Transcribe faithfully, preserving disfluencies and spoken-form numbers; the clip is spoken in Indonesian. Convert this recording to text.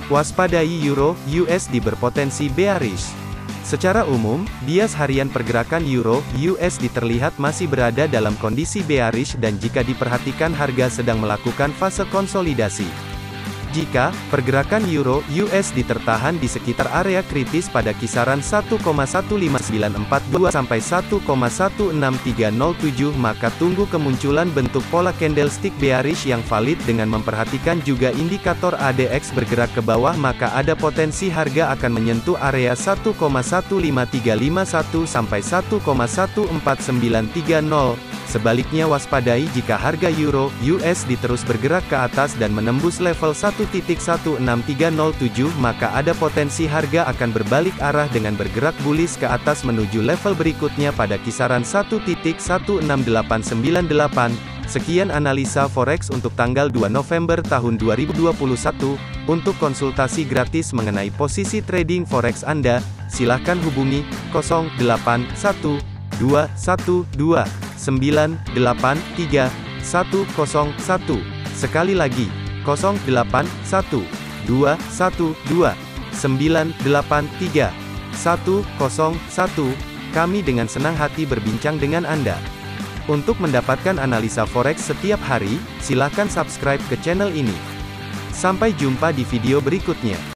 Waspadai euro U S D berpotensi bearish. Secara umum, bias harian pergerakan euro U S D terlihat masih berada dalam kondisi bearish dan jika diperhatikan harga sedang melakukan fase konsolidasi. Jika pergerakan euro U S D tertahan di sekitar area kritis pada kisaran satu koma satu lima sembilan empat dua sampai satu koma satu enam tiga nol tujuh, maka tunggu kemunculan bentuk pola candlestick bearish yang valid dengan memperhatikan juga indikator A D X bergerak ke bawah, maka ada potensi harga akan menyentuh area satu koma satu lima tiga lima satu sampai satu koma satu empat sembilan tiga nol. Sebaliknya waspadai jika harga euro U S D terus bergerak ke atas dan menembus level satu titik satu enam tiga nol tujuh, maka ada potensi harga akan berbalik arah dengan bergerak bullish ke atas menuju level berikutnya pada kisaran satu titik satu enam delapan sembilan delapan. Sekian analisa forex untuk tanggal dua November tahun dua ribu dua puluh satu. Untuk konsultasi gratis mengenai posisi trading forex Anda, silakan hubungi nol delapan satu dua satu dua sembilan delapan tiga satu nol satu. Sekali lagi, nol delapan satu dua satu dua sembilan delapan tiga satu nol satu. Kami dengan senang hati berbincang dengan Anda. Untuk mendapatkan analisa forex setiap hari, silakan subscribe ke channel ini. Sampai jumpa di video berikutnya.